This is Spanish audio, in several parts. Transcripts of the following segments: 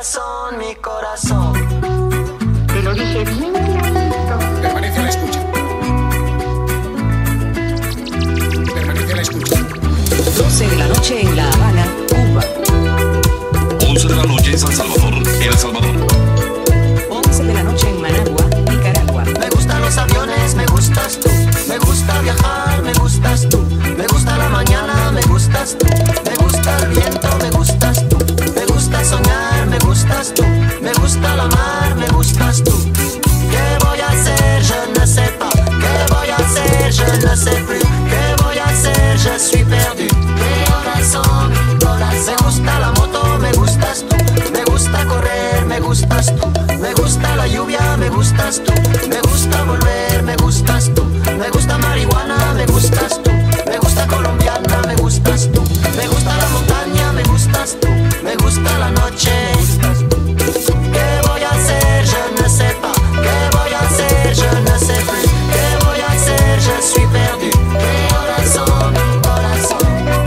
corazón, mi corazón. Te lo dije bien clarito. Permanece a la escucha. Permanece a la escucha. 12 de la noche en La Habana, Cuba. 11 de la noche en San Salvador, El Salvador. 11 de la noche en Managua, Nicaragua. Me gustan los aviones, me gustas tú. Me gusta viajar, me gustas tú. Me gusta la mañana, me gustas tú. Me gusta el viento, me gustas tú. Me gusta soñar, me gustas tú. Me gusta la mar, me gustas tú. ¿Qué voy a hacer? Je ne sais pas. ¿Qué voy a hacer? Je ne sais plus. ¿Qué voy a hacer? Je suis perdu. Corazón, corazón. Me gusta la moto, me gustas tú. Me gusta correr, me gustas tú. Me gusta la lluvia, me gustas tú. Me gusta volver, me gustas tú. Me gusta marihuana, me gustas tú. Me gusta colombiana, me gustas tú. Me gusta la montaña, me gustas tú. Me gusta la noche. ¿Qué voy a hacer? Je ne sais pas. ¿Qué voy a hacer? Je ne sais plus. ¿Qué voy a hacer? Je suis perdu. Corazón, corazón.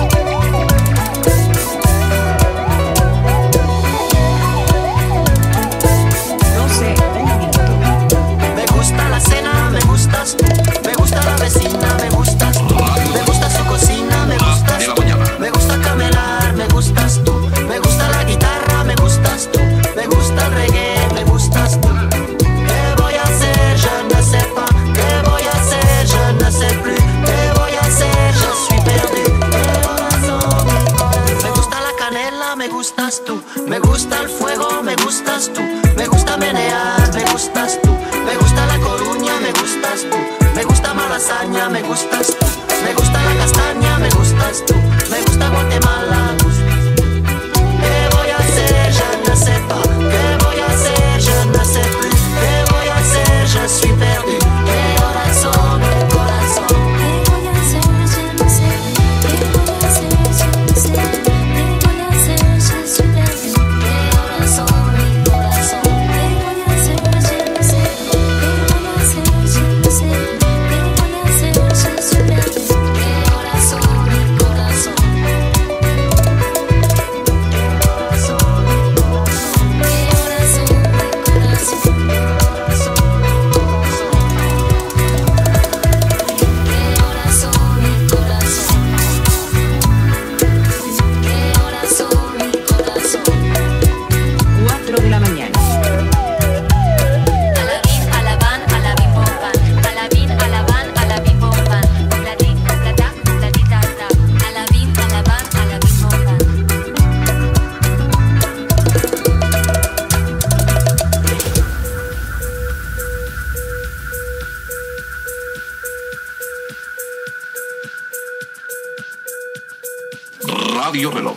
Me gusta la cena, me gustas tú. Me gusta la vecina, me gustas tú. Me gusta su cocina, me gustas tú. Me gusta camelar, me gustas tú. Me gusta la guitarra, me gustas tú. Me gusta el reggae, me gustas tú. ¿Qué voy a hacer? Je ne sais pas. ¿Qué voy a hacer? Je ne sais plus. ¿Qué voy a hacer? Je suis perdu. Corazón, corazón. Me gusta la canela, me gustas tú. Me gusta el fuego, me gustas tú. Me gusta menear, me gustas tú. Me gusta la coruña, me gustas tú. Me gusta malasaña, me gustas tú. Me gusta la castaña, me gustas tú. Me gusta Guatemala. ¿Qué voy a hacer? Je ne sais pas. ¿Qué voy a hacer? Je ne sais plus. ¿Qué voy a hacer? Je suis perdu. Corazón, corazón. ¿Qué voy a hacer? Je ne sais. ¿Qué voy a hacer? Je ne sais. ¿Qué voy a hacer? Je suis perdu. Corazón, mi corazón. ¿Qué voy a hacer? Je ne sais. ¿Qué voy a hacer? Je ne sais. ¿Qué voy a hacer? Je suis perdu. Corazón, mi corazón. Radio Reloj.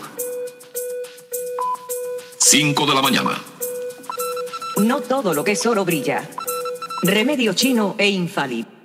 5 de la mañana. No todo lo que es oro brilla. Remedio chino e infalible.